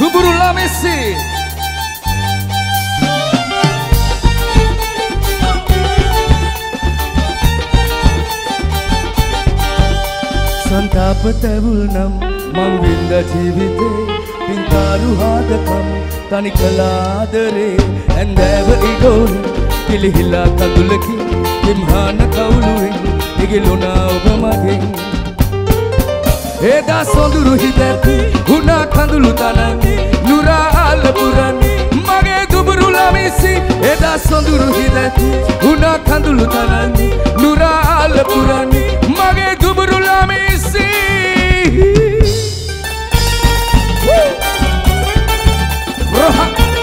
Duburu Lamisi. संताप तैवुल नम मंगिंद जीविते पिंकारू हादकम तनिकलादरे एंदेव इडोरी किलिहिला कंदुलकी किम्हान कौलुई इगिलुना उबमगे एदा सोंदुरु हिदती हुना कंदुलु तनंगी नुरा अलपुरनी मगे दुबुरु lamisi एदा सोंदुरु हिदती हुना कंदुलु तनंगी नुरा अलपुरनी मगे दुबुरु lamisi Roha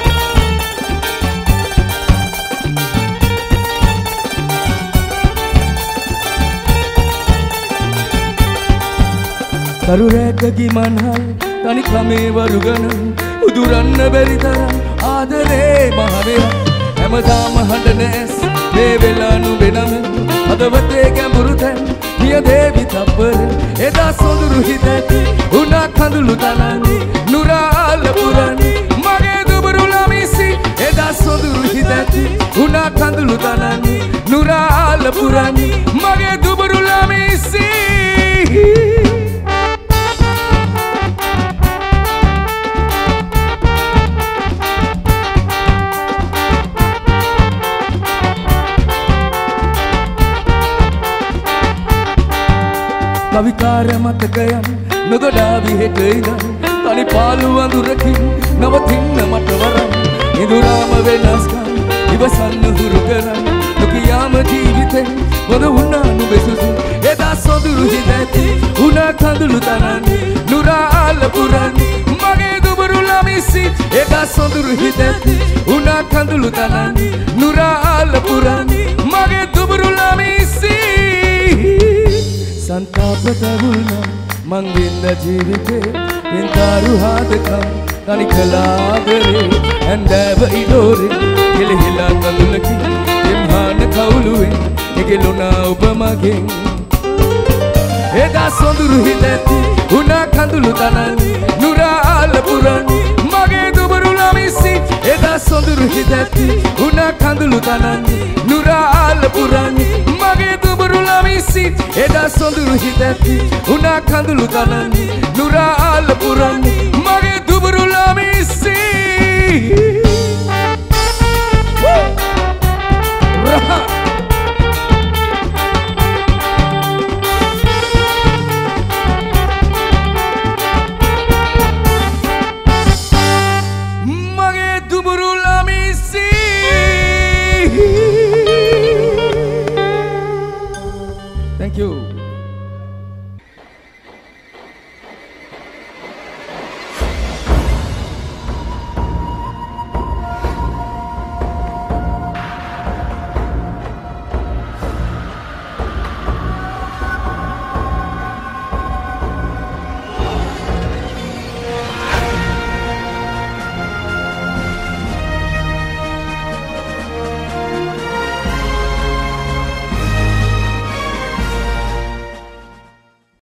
Karureka manhal tani kame warugana uduranna beri taran adare mahavera හැමදාම හඬනැස් මේ වෙලානු වෙනම හදවතේ ගැඹුරු තැන් පිය දේවි තප්පර එදා සොඳුරු හිතැති උනා කඳුළු තනන්නේ නුරාල පුරන්නේ මගේ දුබුරු ළමිසි එදා සොඳුරු හිතැති උනා කඳුළු තනන්නේ නුරාල පුරන්නේ මගේ දුබුරු ළමිසි කවිකාර මතකයන් නොගොඩා විහෙට ඉඳන් තනි පාළු අඳුරකින් නවතින්න මට වරම් ඉඳුරාම වෙනස්කම් ඉවසන්න හුරු කරන් නොකියාම ජීවිතෙන් මොද වුණා නුඹේ සුසු එදා සොඳුරු හිතැති උනා කඳුළු තනන්නේ නුරාල පුරන්නේ මගේ දුබුරු ළමිසි එදා සොඳුරු හිතැති උනා කඳුළු තනන්නේ නුරාල පුරන්නේ මගේ දුබුරු ළමිසි संताप तबुलना मंगिंद जीविते पिंतारू हादकम तनिकलादरे एंदेव इडोरे किलिहिला कंदुलकी किम्हान कौलुवे इगिलुना उबमगे एदा सोंदुरु हिदती उना कंदुलु तनන්නේ නුරාල පුරන්නේ මගේ දුබුරු ළමිසි එදා සොඳුරු හිදැති උනා කඳුළු තනන්නේ නුරාල පුරන්නේ මගේ දුබුරු ළමිසි එදා සොඳුරු හිදැති උනා කඳුළු තනන්නේ නුරාල පුරන්නේ මගේ දුබුරු ළමිසි Thank you.